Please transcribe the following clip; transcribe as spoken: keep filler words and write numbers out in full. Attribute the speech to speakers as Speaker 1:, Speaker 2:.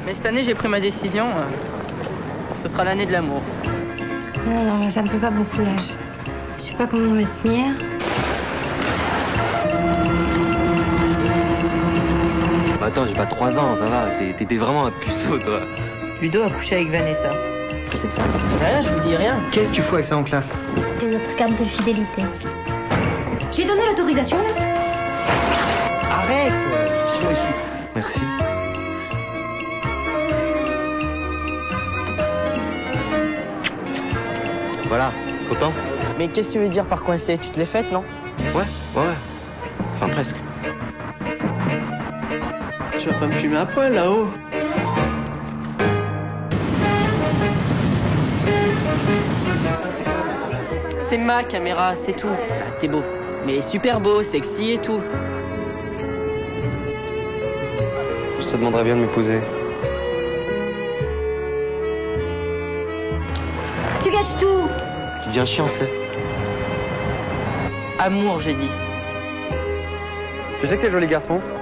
Speaker 1: Mais cette année, j'ai pris ma décision. Ce sera l'année de l'amour.
Speaker 2: Non, non, moi, ça me plaît pas beaucoup l'âge. Je sais pas comment me tenir.
Speaker 3: Attends, j'ai pas trois ans, ça va. T'étais vraiment un puceau, toi.
Speaker 1: Ludo a couché avec Vanessa. C'est ça. Voilà, je vous dis rien.
Speaker 4: Qu'est-ce que tu fous avec ça en classe?
Speaker 2: C'est notre carte de fidélité.
Speaker 5: J'ai donné l'autorisation, là?
Speaker 1: Arrête.
Speaker 3: Merci. Voilà, content?
Speaker 1: Mais qu'est-ce que tu veux dire par coincé? Tu te l'es faite, non?
Speaker 3: Ouais, ouais, ouais. Enfin, presque.
Speaker 4: Tu vas pas me fumer à poil là-haut?
Speaker 1: C'est ma caméra, c'est tout. Ah, t'es beau. Mais super beau, sexy et tout.
Speaker 3: Je te demanderais bien de m'épouser.
Speaker 5: Tu gâches tout!
Speaker 3: Tu deviens chiant, c'est.
Speaker 1: Amour, j'ai dit.
Speaker 3: Tu sais que t'es joli garçon?